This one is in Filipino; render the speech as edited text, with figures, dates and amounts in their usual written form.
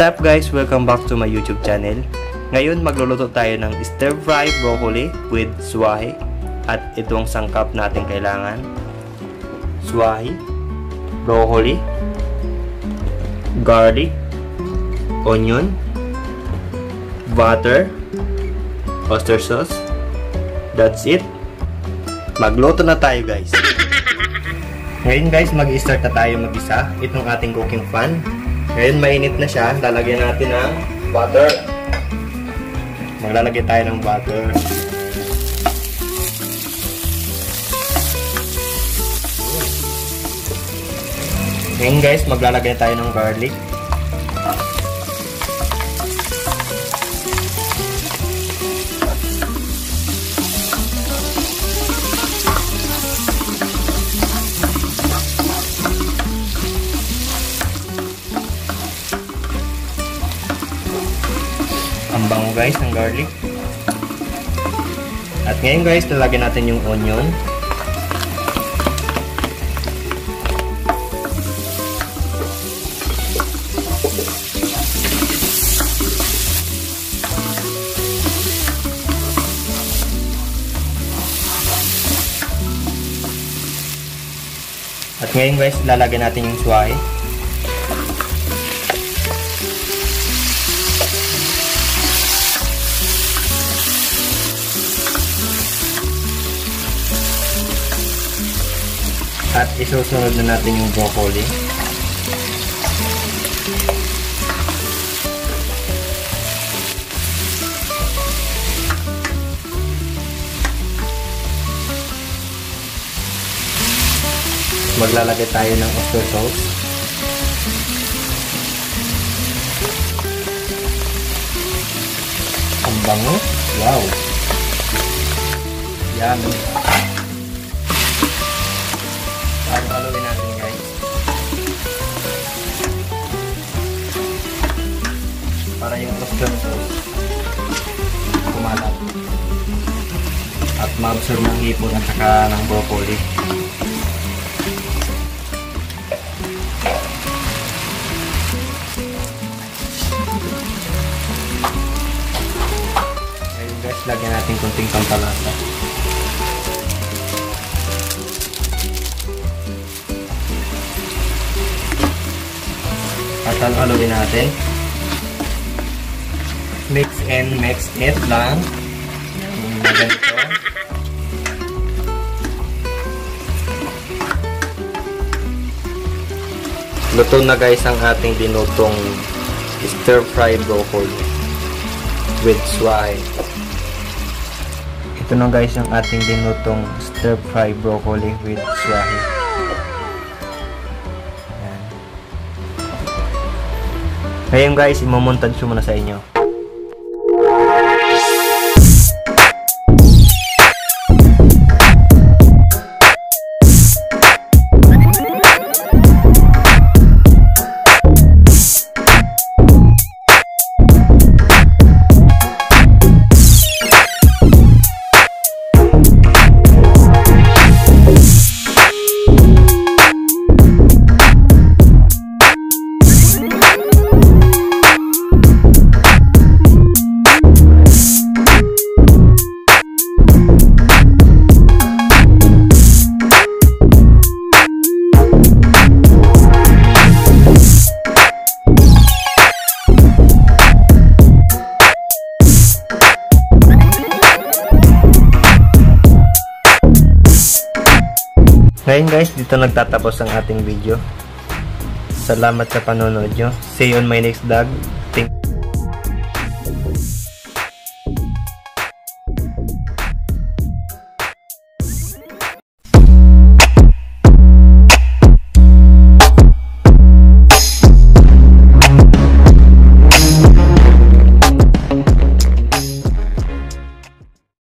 What's up guys? Welcome back to my YouTube channel. Ngayon magluluto tayo ng stir fry broccoli with swahe. At itong sangkap natin kailangan: swahe, broccoli, garlic, onion, butter, oyster sauce. That's it. Magluto na tayo guys. Ngayon guys, mag-start na tayo mag-isa itong ating cooking pan. Ngayon mainit na siya, lalagyan natin ng butter. Maglalagay tayo ng butter. Ngayon guys, maglalagay tayo ng garlic. Ang bango guys ng garlic. At ngayon guys, lalagyan natin yung onion. At ngayon guys, lalagyan natin yung swahe. At isusunod na natin yung broccoli. Maglalagay tayo ng oyster sauce. Ang bango. Wow! Yummy! Haluin natin guys. Para yung oyster sauce kumalat at ma-absorb ng hipon at saka ng broccoli. Ngayon guys, lagyan natin kunting pampalasa. At haluin natin. Mix and mix it lang. Ganito. Luto na guys ang ating dinutong stir fry broccoli with swahe. Ito na guys ang ating dinutong stir fry broccoli with swahe. Ngayon guys, imamontage ko muna sa inyo. Ngayon guys, dito nagtatapos ang ating video. Salamat sa panonood nyo. See you on my next vlog.